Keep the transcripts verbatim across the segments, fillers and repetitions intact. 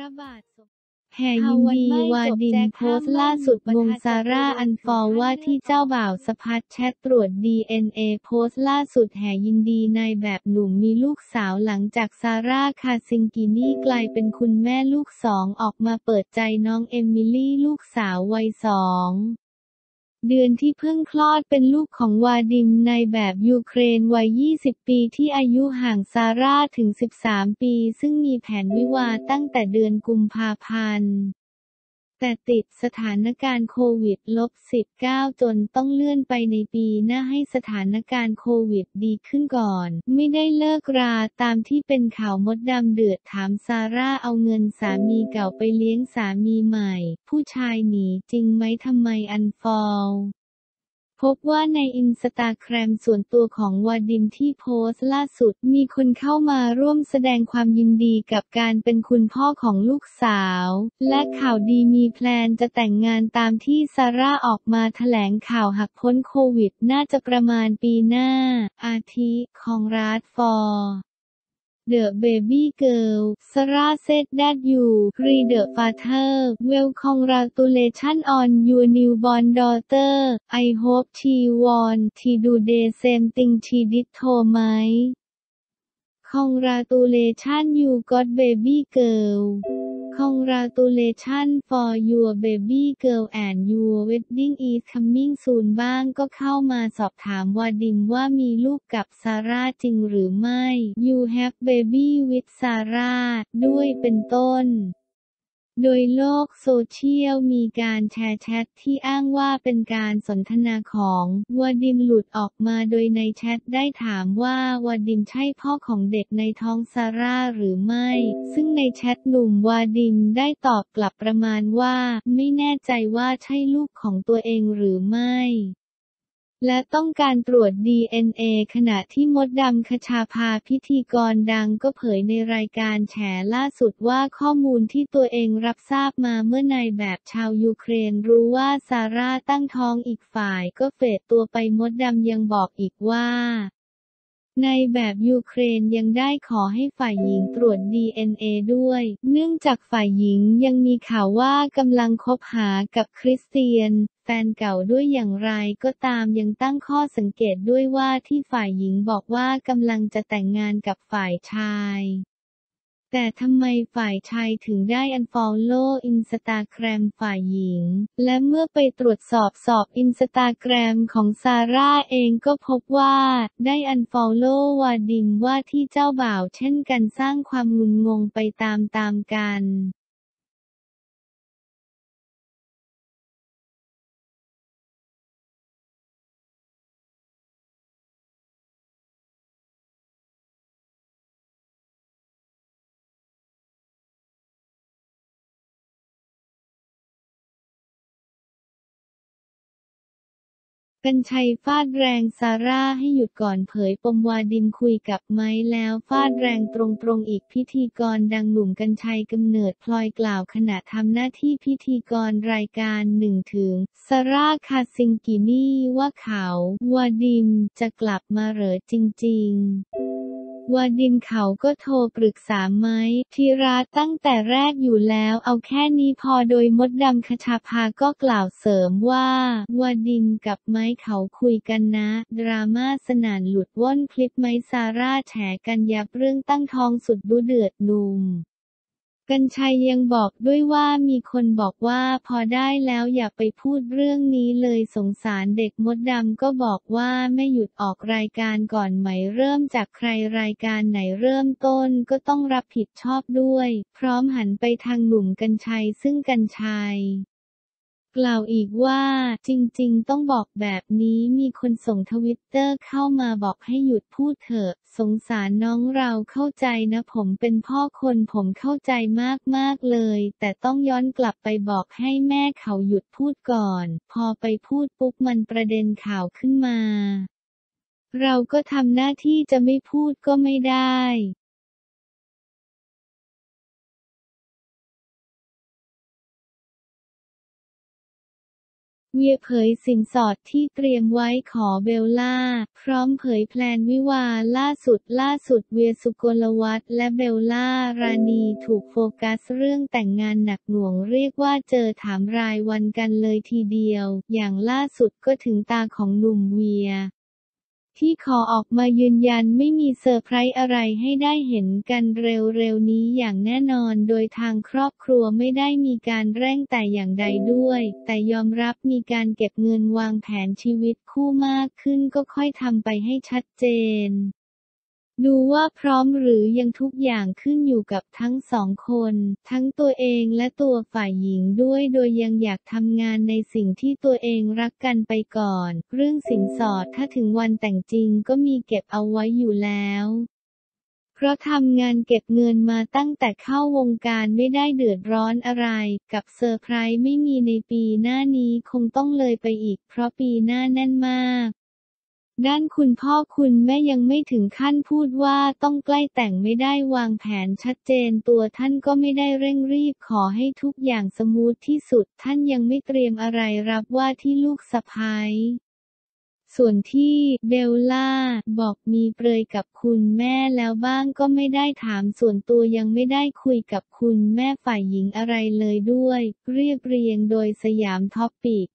ระบาทแห่ยินดีวาดิมโพสต์ล่าสุดงงซาร่าอันฟอร์ว่าที่เจ้าบ่าวสะพัดแชทตรวจ ดี เอ็น เอ โพสต์ล่าสุดแห่ยินดีนายแบบหนุ่มมีลูกสาวหลังจากซาร่าคาซิงกินี่กลายเป็นคุณแม่ลูกสองออกมาเปิดใจน้องเอมิลี่ลูกสาววัยสองเดือนที่เพิ่งคลอดเป็นลูกของวาดิมนายแบบยูเครนวัยยี่สิบปีที่อายุห่างซาร่าถึงสิบสามปีซึ่งมีแผนวิวาห์ตั้งแต่เดือนกุมภาพันธ์แต่ติดสถานการณ์โควิด สิบเก้า จนต้องเลื่อนไปในปีหน้าให้สถานการณ์โควิดดีขึ้นก่อนไม่ได้เลิกราตามที่เป็นข่าวมดดำเดือดถามซาร่าเอาเงินสามีเก่าไปเลี้ยงสามีใหม่ผู้ชายหนีจริงไหมทำไมอันฟอลพบว่าในอินสตาแกรมส่วนตัวของวาดิมที่โพสต์ล่าสุดมีคนเข้ามาร่วมแสดงความยินดีกับการเป็นคุณพ่อของลูกสาวและข่าวดีมีแพลนจะแต่งงานตามที่ซาร่าออกมาแถลงข่าวหากพ้นโควิดน่าจะประมาณปีหน้าอาทิคองราดฟอร์The Baby Girl Sarah said that you re the father well congratulations on your newborn daughter I hope she want to do the same thing she did to my congratulations you got baby girl congratulations for your baby girl and your wedding is coming soon บ้างก็เข้ามาสอบถามวาดิมว่ามีลูกกับซาร่าจริงหรือไม่ You have baby with Sarah ด้วยเป็นต้นโดยโลกโซเชียลมีการแชร์แชทที่อ้างว่าเป็นการสนทนาของวาดิมหลุดออกมาโดยในแชทได้ถามว่าวาดิมใช่พ่อของเด็กในท้องซาร่าหรือไม่ซึ่งในแชทหนุ่มวาดิมได้ตอบกลับประมาณว่าไม่แน่ใจว่าใช่ลูกของตัวเองหรือไม่และต้องการตรวจ ดี เอ็น เอ ขณะที่มดดำคชาภาพิธีกรดังก็เผยในรายการแฉล่าสุดว่าข้อมูลที่ตัวเองรับทราบมาเมื่อนายแบบชาวยูเครนรู้ว่าซาร่าตั้งท้องอีกฝ่ายก็เฟดตัวไปมดดำยังบอกอีกว่าในแบบยูเครนยังได้ขอให้ฝ่ายหญิงตรวจ ดี เอ็น เอ ด้วยเนื่องจากฝ่ายหญิงยังมีข่าวว่ากำลังคบหากับคริสเตียนแฟนเก่าด้วยอย่างไรก็ตามยังตั้งข้อสังเกตด้วยว่าที่ฝ่ายหญิงบอกว่ากำลังจะแต่งงานกับฝ่ายชายแต่ทำไมฝ่ายชายถึงได้อันฟอลโล่อินสตาแกรมฝ่ายหญิงและเมื่อไปตรวจสอบสอบอินสตาแกรมของซาร่าเองก็พบว่าได้อันฟอลโล่วาดิมว่าที่เจ้าบ่าวเช่นกันสร้างความงุนงงไปตามๆกันกรรชัยฟาดแรงซาร่าให้หยุดก่อนเผยปมวาดิมคุยกับไม้แล้วฟาดแรงตรงๆอีกพิธีกรดังหนุ่มกรรชัยกำเนิดพลอยกล่าวขณะทำหน้าที่พิธีกรรายการหนึ่งถึงซาร่าคาซิงกินี่ว่าเขาวาดิมจะกลับมาเหรอจริงๆวาดิมเขาก็โทรปรึกษาไม้ธีระตั้งแต่แรกอยู่แล้วเอาแค่นี้พอโดยมดดำคชาภาก็กล่าวเสริมว่าวาดิมกับไม้เขาคุยกันนะดราม่าสนั่นหลุดว่อนคลิปไม้ซาร่าแฉกันยับเรื่องตั้งท้องสุดดุเดือดหนุ่มกรรชัยยังบอกด้วยว่ามีคนบอกว่าพอได้แล้วอย่าไปพูดเรื่องนี้เลยสงสารเด็กมดดำก็บอกว่าไม่หยุดออกรายการก่อนไหมเริ่มจากใครรายการไหนเริ่มต้นก็ต้องรับผิดชอบด้วยพร้อมหันไปทางหนุ่มกรรชัยซึ่งกรรชัยกล่าวอีกว่าจริงๆต้องบอกแบบนี้มีคนส่งทวิตเตอร์เข้ามาบอกให้หยุดพูดเถอะสงสารน้องเราเข้าใจนะผมเป็นพ่อคนผมเข้าใจมากๆเลยแต่ต้องย้อนกลับไปบอกให้แม่เขาหยุดพูดก่อนพอไปพูดปุ๊บมันประเด็นข่าวขึ้นมาเราก็ทำหน้าที่จะไม่พูดก็ไม่ได้เวียเผยสินสอดที่เตรียมไว้ขอเบลล่าพร้อมเผยแพลนวิวาห์ล่าสุดล่าสุดเวียสุกลวัฒน์และเบลล่ารานีถูกโฟกัสเรื่องแต่งงานหนักหน่วงเรียกว่าเจอถามรายวันกันเลยทีเดียวอย่างล่าสุดก็ถึงตาของหนุ่มเวียที่ขอออกมายืนยันไม่มีเซอร์ไพรส์อะไรให้ได้เห็นกันเร็วๆนี้อย่างแน่นอนโดยทางครอบครัวไม่ได้มีการเร่งแต่อย่างใดด้วยแต่ยอมรับมีการเก็บเงินวางแผนชีวิตคู่มากขึ้นก็ค่อยทำไปให้ชัดเจนดูว่าพร้อมหรือยังทุกอย่างขึ้นอยู่กับทั้งสองคนทั้งตัวเองและตัวฝ่ายหญิงด้วยโดยยังอยากทำงานในสิ่งที่ตัวเองรักกันไปก่อนเรื่องสินสอดถ้าถึงวันแต่งจริงก็มีเก็บเอาไว้อยู่แล้วเพราะทำงานเก็บเงินมาตั้งแต่เข้าวงการไม่ได้เดือดร้อนอะไรกับเซอร์ไพรส์ไม่มีในปีหน้านี้คงต้องเลยไปอีกเพราะปีหน้าแน่นมากด้านคุณพ่อคุณแม่ยังไม่ถึงขั้นพูดว่าต้องใกล้แต่งไม่ได้วางแผนชัดเจนตัวท่านก็ไม่ได้เร่งรีบขอให้ทุกอย่างสมูทที่สุดท่านยังไม่เตรียมอะไรรับว่าที่ลูกสะใภ้ส่วนที่เบลล่าบอกมีเปรยกับคุณแม่แล้วบ้างก็ไม่ได้ถามส่วนตัวยังไม่ได้คุยกับคุณแม่ฝ่ายหญิงอะไรเลยด้วยเรียบเรียงโดยสยามท็อปิก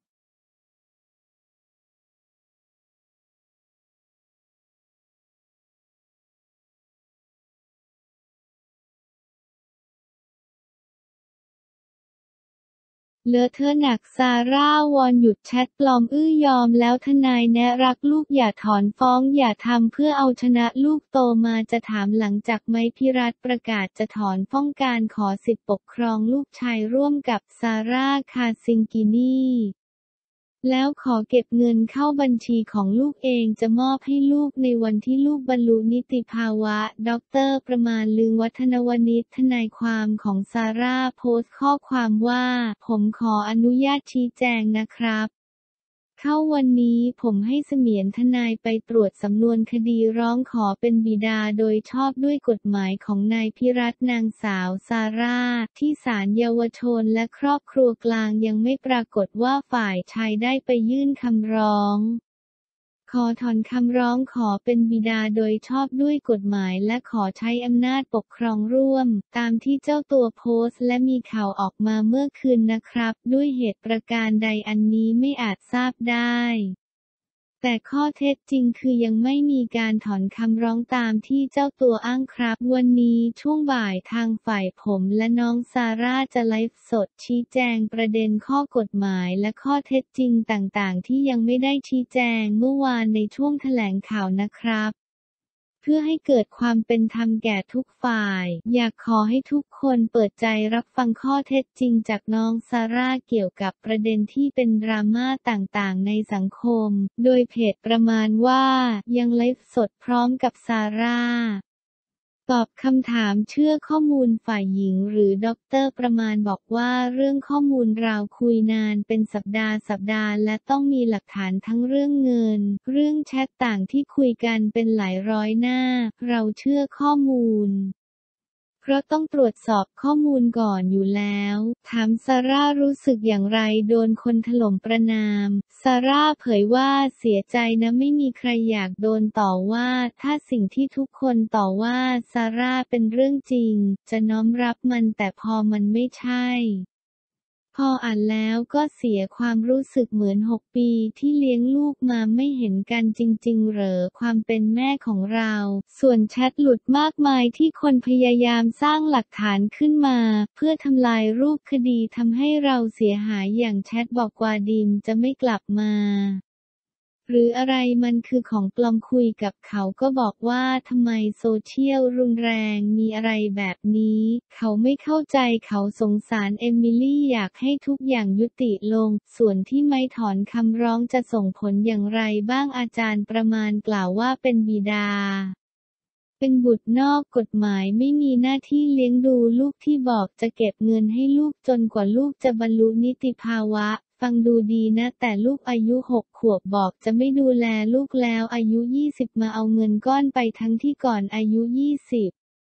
เลอะเทอะหนักซาร่าวอนหยุดแชทปลอมอื้อยอมแล้วทนายแนะรักลูกอย่าถอนฟ้องอย่าทำเพื่อเอาชนะลูกโตมาจะถามหลังจากไมค์พิรัตน์ประกาศจะถอนฟ้องการขอสิทธิปกครองลูกชายร่วมกับซาร่าคาซิงกินีแล้วขอเก็บเงินเข้าบัญชีของลูกเองจะมอบให้ลูกในวันที่ลูกบรรลุนิติภาวะด็อกเตอร์ประมาณลือวัฒนวณิชทนายความของซาร่าโพสต์ข้อความว่าผมขออนุญาตชี้แจงนะครับเข้าวันนี้ผมให้เสมียนทนายไปตรวจสำนวนคดีร้องขอเป็นบิดาโดยชอบด้วยกฎหมายของนายพิรัตน์นางสาวซาร่าที่ศาลเยาวชนและครอบครัวกลางยังไม่ปรากฏว่าฝ่ายชายได้ไปยื่นคำร้องขอถอนคำร้องขอเป็นบิดาโดยชอบด้วยกฎหมายและขอใช้อำนาจปกครองร่วมตามที่เจ้าตัวโพสต์และมีข่าวออกมาเมื่อคืนนะครับด้วยเหตุประการใดอันนี้ไม่อาจทราบได้แต่ข้อเท็จจริงคือยังไม่มีการถอนคำร้องตามที่เจ้าตัวอ้างครับวันนี้ช่วงบ่ายทางฝ่ายผมและน้องซาร่าจะไลฟ์สดชี้แจงประเด็นข้อกฎหมายและข้อเท็จจริงต่างๆที่ยังไม่ได้ชี้แจงเมื่อวานในช่วงแถลงข่าวนะครับเพื่อให้เกิดความเป็นธรรมแก่ทุกฝ่ายอยากขอให้ทุกคนเปิดใจรับฟังข้อเท็จจริงจากน้องซาร่าเกี่ยวกับประเด็นที่เป็นดราม่าต่างๆในสังคมโดยเพจประมาณว่ายังไลฟ์สดพร้อมกับซาร่าตอบคำถามเชื่อข้อมูลฝ่ายหญิงหรือด็อกเตอร์ประมาณบอกว่าเรื่องข้อมูลเราคุยนานเป็นสัปดาห์สัปดาห์และต้องมีหลักฐานทั้งเรื่องเงินเรื่องแชทต่างที่คุยกันเป็นหลายร้อยหน้าเราเชื่อข้อมูลเพราะต้องตรวจสอบข้อมูลก่อนอยู่แล้วถามซาร่ารู้สึกอย่างไรโดนคนถล่มประณามซาร่าเผยว่าเสียใจนะไม่มีใครอยากโดนต่อว่าถ้าสิ่งที่ทุกคนต่อว่าซาร่าเป็นเรื่องจริงจะน้อมรับมันแต่พอมันไม่ใช่พออ่านแล้วก็เสียความรู้สึกเหมือนหกปีที่เลี้ยงลูกมาไม่เห็นกันจริงๆเหรอความเป็นแม่ของเราส่วนแชทหลุดมากมายที่คนพยายามสร้างหลักฐานขึ้นมาเพื่อทำลายรูปคดีทำให้เราเสียหายอย่างแชทบอกวาดิมจะไม่กลับมาหรืออะไรมันคือของปลอมคุยกับเขาก็บอกว่าทำไมโซเชียลรุนแรงมีอะไรแบบนี้เขาไม่เข้าใจเขาสงสารเอมิลี่อยากให้ทุกอย่างยุติลงส่วนที่ไม่ถอนคำร้องจะส่งผลอย่างไรบ้างอาจารย์ประมาณกล่าวว่าเป็นบิดาเป็นบุตรนอกกฎหมายไม่มีหน้าที่เลี้ยงดูลูกที่บอกจะเก็บเงินให้ลูกจนกว่าลูกจะบรรลุนิติภาวะฟังดูดีนะแต่ลูกอายุหกขวบบอกจะไม่ดูแลลูกแล้วอายุยี่สิบมาเอาเงินก้อนไปทั้งที่ก่อนอายุยี่สิบ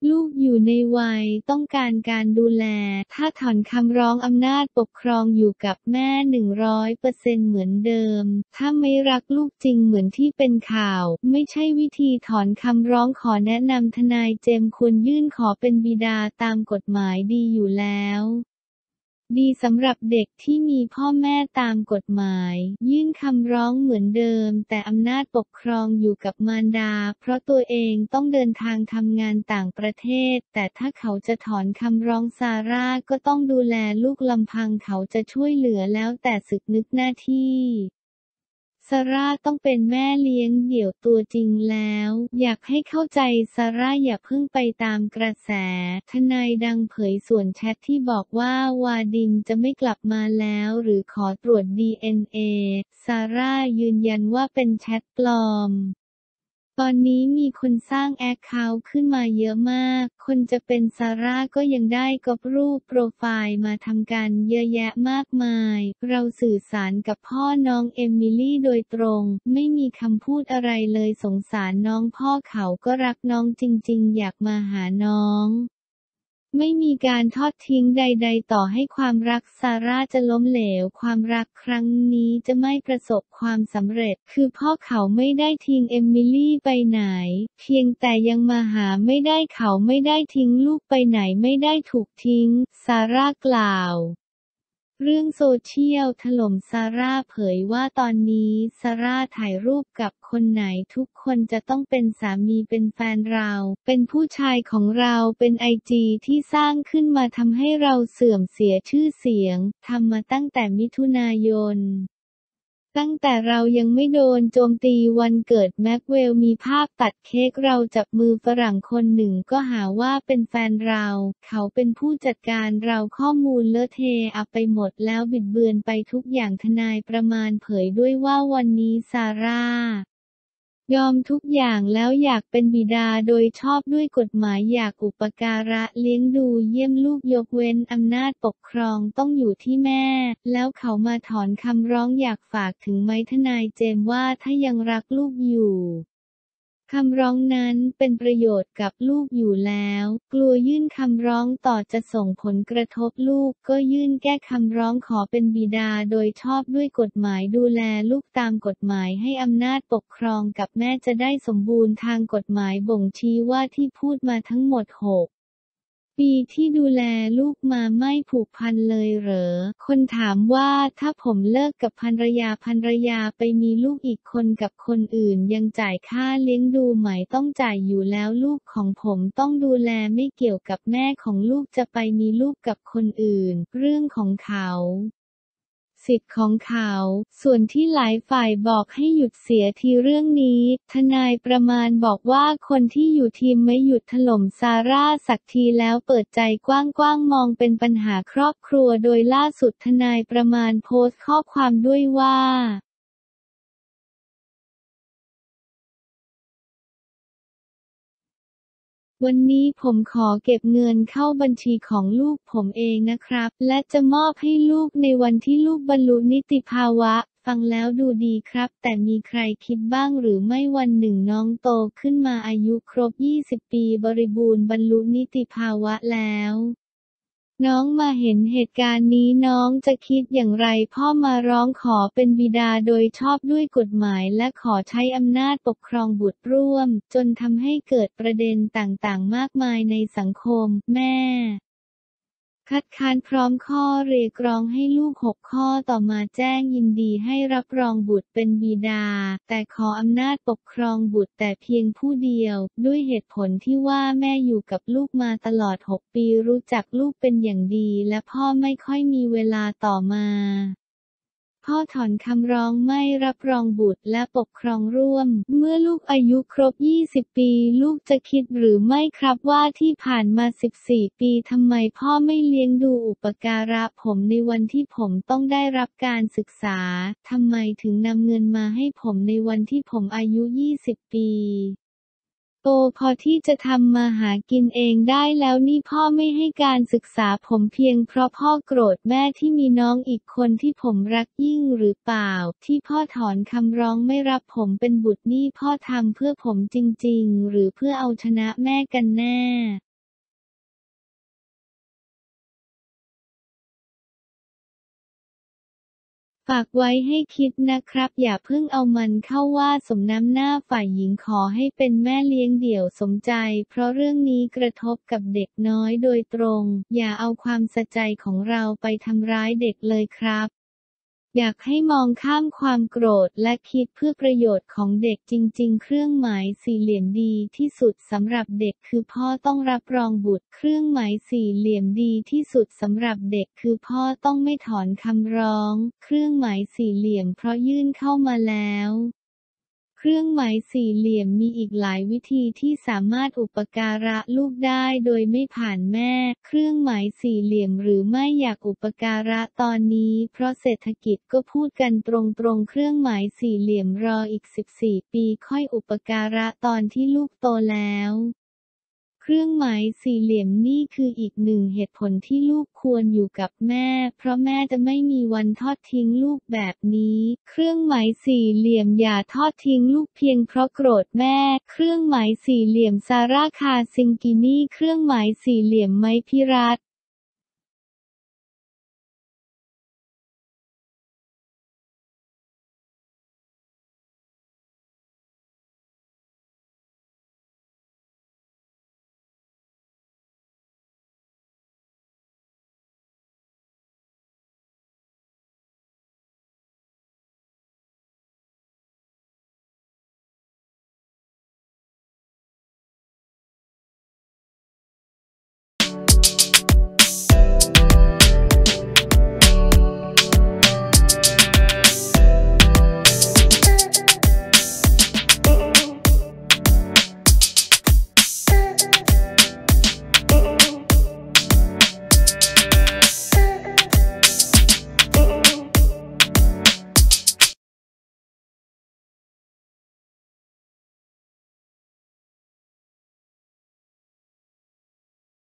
ลูกอยู่ในวัยต้องการการดูแลถ้าถอนคำร้องอำนาจปกครองอยู่กับแม่ หนึ่งร้อยเปอร์เซ็นต์ เหมือนเดิมถ้าไม่รักลูกจริงเหมือนที่เป็นข่าวไม่ใช่วิธีถอนคำร้องขอแนะนำทนายเจมส์ควรยื่นขอเป็นบิดาตามกฎหมายดีอยู่แล้วดีสำหรับเด็กที่มีพ่อแม่ตามกฎหมายยื่นคำร้องเหมือนเดิมแต่อำนาจปกครองอยู่กับมารดาเพราะตัวเองต้องเดินทางทำงานต่างประเทศแต่ถ้าเขาจะถอนคำร้องซาร่าก็ต้องดูแลลูกลำพังเขาจะช่วยเหลือแล้วแต่สึกนึกหน้าที่ซาร่าต้องเป็นแม่เลี้ยงเดี่ยวตัวจริงแล้วอยากให้เข้าใจซาร่าอย่าเพิ่งไปตามกระแสทนายดังเผยส่วนแชทที่บอกว่าวาดิมจะไม่กลับมาแล้วหรือขอตรวจ ดี เอ็น เอ ซาร่ายืนยันว่าเป็นแชทปลอมตอนนี้มีคนสร้างแอคเคาท์ขึ้นมาเยอะมากคนจะเป็นซาร่าก็ยังได้ก๊อปรูปโปรไฟล์มาทำกันเยอะแยะมากมายเราสื่อสารกับพ่อน้องเอมิลี่โดยตรงไม่มีคำพูดอะไรเลยสงสารน้องพ่อเขาก็รักน้องจริงๆอยากมาหาน้องไม่มีการทอดทิ้งใดๆต่อให้ความรักซาร่าจะล้มเหลวความรักครั้งนี้จะไม่ประสบความสำเร็จคือพ่อเขาไม่ได้ทิ้งเอมิลี่ไปไหนเพียงแต่ยังมาหาไม่ได้เขาไม่ได้ทิ้งลูกไปไหนไม่ได้ถูกทิ้งซาร่ากล่าวเรื่องโซเชียลถล่มซาร่าเผยว่าตอนนี้ซาร่าถ่ายรูปกับคนไหนทุกคนจะต้องเป็นสามีเป็นแฟนเราเป็นผู้ชายของเราเป็นไอจีที่สร้างขึ้นมาทำให้เราเสื่อมเสียชื่อเสียงทำมาตั้งแต่มิถุนายนตั้งแต่เรายังไม่โดนโจมตีวันเกิดแม็กเวลมีภาพตัดเค้กเราจับมือฝรั่งคนหนึ่งก็หาว่าเป็นแฟนเราเขาเป็นผู้จัดการเราข้อมูลเลอะเทอะไปหมดแล้วบิดเบือนไปทุกอย่างทนายประมาณเผยด้วยว่าวันนี้ซาร่ายอมทุกอย่างแล้วอยากเป็นบิดาโดยชอบด้วยกฎหมายอยากอุปการะเลี้ยงดูเยี่ยมลูกยกเว้นอำนาจปกครองต้องอยู่ที่แม่แล้วเขามาถอนคำร้องอยากฝากถึงไม้ทนายเจมส์ว่าถ้ายังรักลูกอยู่คำร้องนั้นเป็นประโยชน์กับลูกอยู่แล้วกลัวยื่นคำร้องต่อจะส่งผลกระทบลูกก็ยื่นแก้คำร้องขอเป็นบิดาโดยชอบด้วยกฎหมายดูแลลูกตามกฎหมายให้อำนาจปกครองกับแม่จะได้สมบูรณ์ทางกฎหมายบ่งชี้ว่าที่พูดมาทั้งหมดหกปีที่ดูแลลูกมาไม่ผูกพันเลยเหรอคนถามว่าถ้าผมเลิกกับภรรยาภรรยาไปมีลูกอีกคนกับคนอื่นยังจ่ายค่าเลี้ยงดูไหมต้องจ่ายอยู่แล้วลูกของผมต้องดูแลไม่เกี่ยวกับแม่ของลูกจะไปมีลูกกับคนอื่นเรื่องของเขาสิทธิ์ของเขาส่วนที่หลายฝ่ายบอกให้หยุดเสียทีเรื่องนี้ทนายประมาณบอกว่าคนที่อยู่ทีมไม่หยุดถล่มซาร่าสักทีแล้วเปิดใจกว้างๆมองเป็นปัญหาครอบครัวโดยล่าสุดทนายประมาณโพสต์ข้อความด้วยว่าวันนี้ผมขอเก็บเงินเข้าบัญชีของลูกผมเองนะครับและจะมอบให้ลูกในวันที่ลูกบรรลุนิติภาวะฟังแล้วดูดีครับแต่มีใครคิดบ้างหรือไม่วันหนึ่งน้องโตขึ้นมาอายุครบยี่สิบปีบริบูรณ์บรรลุนิติภาวะแล้วน้องมาเห็นเหตุการณ์นี้น้องจะคิดอย่างไรพ่อมาร้องขอเป็นบิดาโดยชอบด้วยกฎหมายและขอใช้อำนาจปกครองบุตรร่วมจนทำให้เกิดประเด็นต่างๆมากมายในสังคมแม่คัดค้านพร้อมข้อเรียกร้องให้ลูกหกข้อต่อมาแจ้งยินดีให้รับรองบุตรเป็นบิดาแต่ขออำนาจปกครองบุตรแต่เพียงผู้เดียวด้วยเหตุผลที่ว่าแม่อยู่กับลูกมาตลอดหกปีรู้จักลูกเป็นอย่างดีและพ่อไม่ค่อยมีเวลาต่อมาพ่อถอนคำร้องไม่รับรองบุตรและปกครองร่วมเมื่อลูกอายุครบยี่สิบปีลูกจะคิดหรือไม่ครับว่าที่ผ่านมาสิบสี่ปีทำไมพ่อไม่เลี้ยงดูอุปการะผมในวันที่ผมต้องได้รับการศึกษาทำไมถึงนำเงินมาให้ผมในวันที่ผมอายุยี่สิบปีโตพอที่จะทำมาหากินเองได้แล้วนี่พ่อไม่ให้การศึกษาผมเพียงเพราะพ่อโกรธแม่ที่มีน้องอีกคนที่ผมรักยิ่งหรือเปล่าที่พ่อถอนคำร้องไม่รับผมเป็นบุตรนี่พ่อทำเพื่อผมจริงๆหรือเพื่อเอาชนะแม่กันแน่ฝากไว้ให้คิดนะครับอย่าเพิ่งเอามันเข้าว่าสมน้ำหน้าฝ่ายหญิงขอให้เป็นแม่เลี้ยงเดี่ยวสมใจเพราะเรื่องนี้กระทบกับเด็กน้อยโดยตรงอย่าเอาความสะใจของเราไปทำร้ายเด็กเลยครับอยากให้มองข้ามความโกรธและคิดเพื่อประโยชน์ของเด็กจริงๆเครื่องหมายสี่เหลี่ยมดีที่สุดสำหรับเด็กคือพ่อต้องรับรองบุตรเครื่องหมายสี่เหลี่ยมดีที่สุดสำหรับเด็กคือพ่อต้องไม่ถอนคำร้องเครื่องหมายสี่เหลี่ยมเพราะยื่นเข้ามาแล้วเครื่องหมายสี่เหลี่ยมมีอีกหลายวิธีที่สามารถอุปการะลูกได้โดยไม่ผ่านแม่เครื่องหมายสี่เหลี่ยมหรือไม่อยากอุปการะตอนนี้เพราะเศรษฐกิจก็พูดกันตรงๆเครื่องหมายสี่เหลี่ยมรออีกสิบสี่ปีค่อยอุปการะตอนที่ลูกโตแล้วเครื่องหมายสี่เหลี่ยมนี่คืออีกหนึ่งเหตุผลที่ลูกควรอยู่กับแม่เพราะแม่จะไม่มีวันทอดทิ้งลูกแบบนี้เครื่องหมายสี่เหลี่ยมอย่าทอดทิ้งลูกเพียงเพราะโกรธแม่เครื่องหมายสี่เหลี่ยมซาร่าคาซิงกินี่เครื่องหมายสี่เหลี่ยมไม้พิรัตน์